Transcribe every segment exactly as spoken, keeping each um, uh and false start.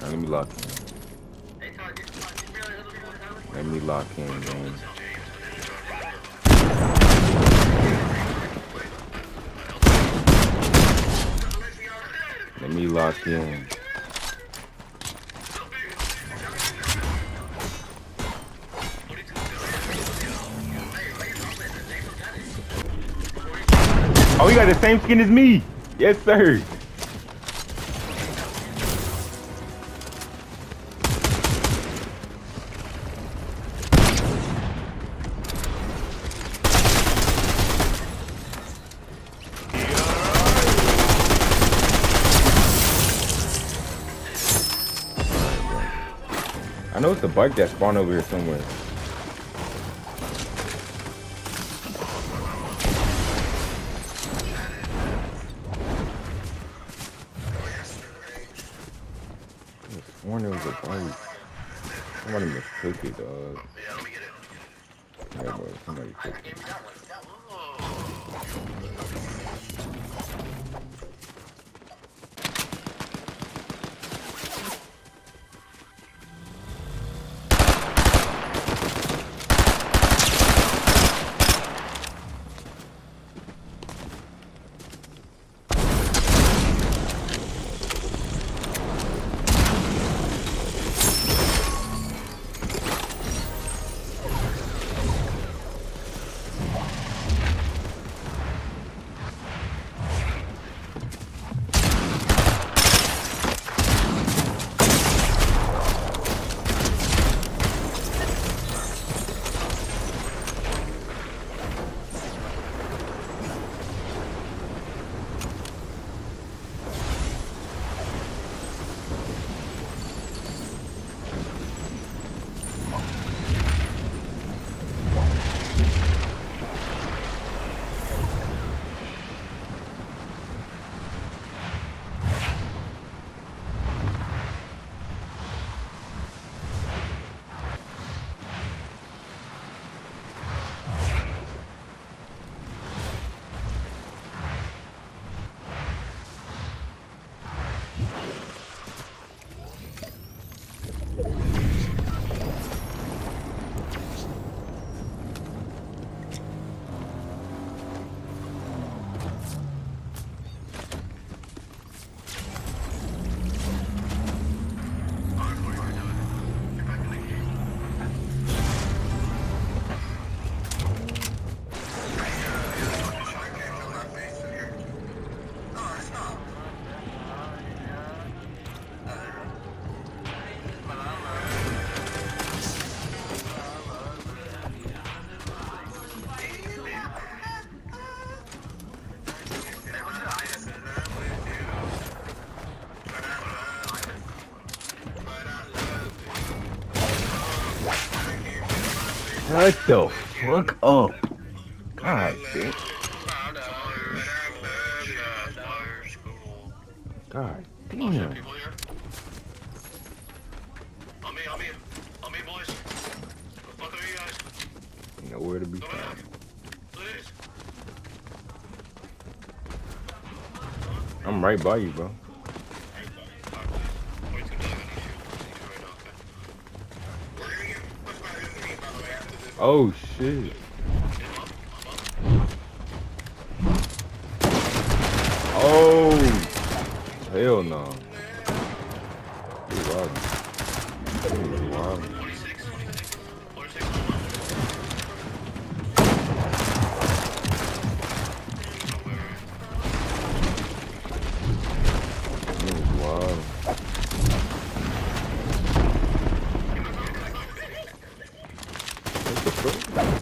Right, let me lock in. Let me lock in, man. Let me lock in. Oh, you got the same skin as me. Yes, sir. I know it's a bike that spawned over here somewhere. I sworn there was a bike. Somebody mistook it, dog. Yeah, bro, somebody took it. What the fuck up? God damn. God damn. Nowhere to be found. I'm right by you, bro. Oh shit. Oh hell no. He's wild. He's wild. He's wild. What the fuck?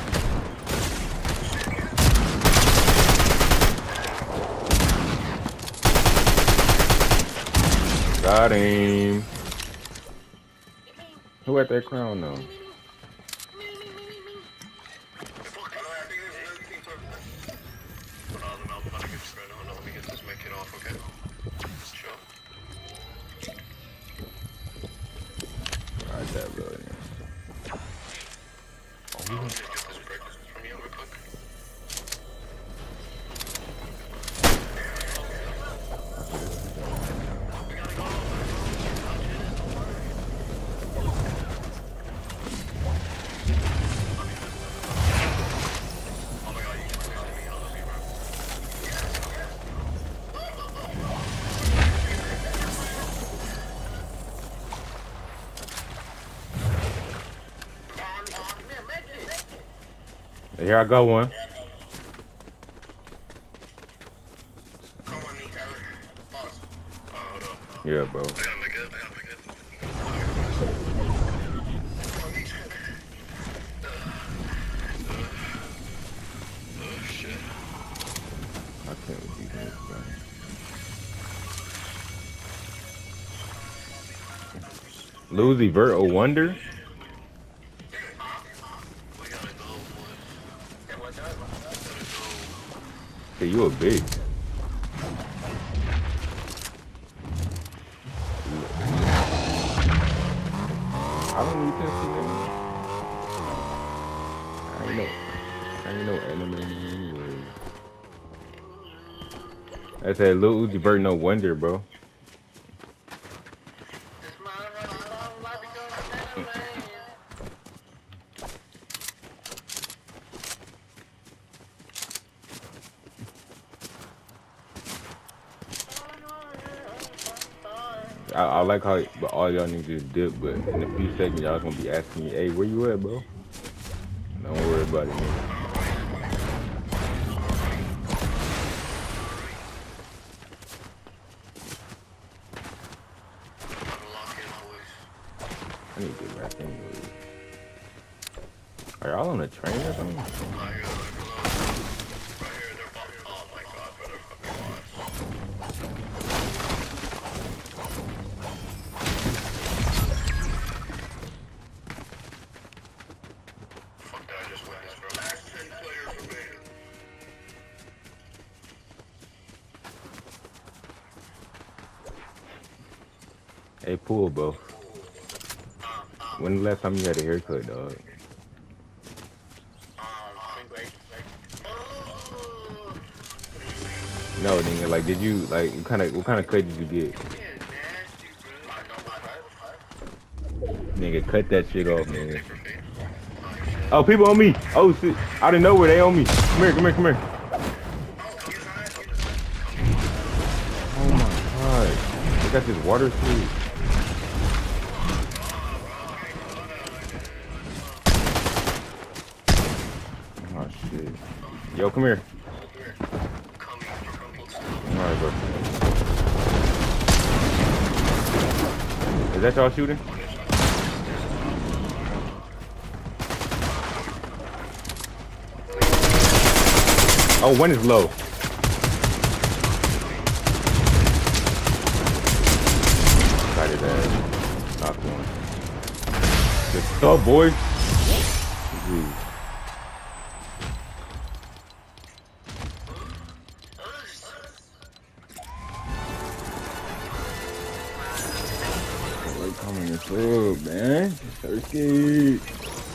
Got him. Who at that crown though? Alright, that really. Oh. Here I go one. Yeah, bro. I can't with these niggas, man. Lucy Vert a wonder? Hey, you a big. I don't need this shit. I ain't know. I ain't no anime anyway. I said Lil Uzi Vert no wonder, bro. I, I like how all y'all niggas dip, but in a few seconds y'all gonna be asking me, hey, where you at, bro? Don't worry about it, man. I need to get back in there. Are y'all on a train or something? Hey, Pool, bro. When the last time you had a haircut, dog? No, nigga. Like, did you like? What kind of what kind of cut did you get? Nigga, cut that shit off, man. Oh, people on me. Oh shit! I didn't know where they on me. Come here, come here, come here. Oh my god! They got this water suit. Oh shit! Yo, come here. Alright, bro. Is that y'all shooting? Oh, one is low. Got his ass. Knocked one. What's up, boy? Jeez. Coming this up, man. Thirsty.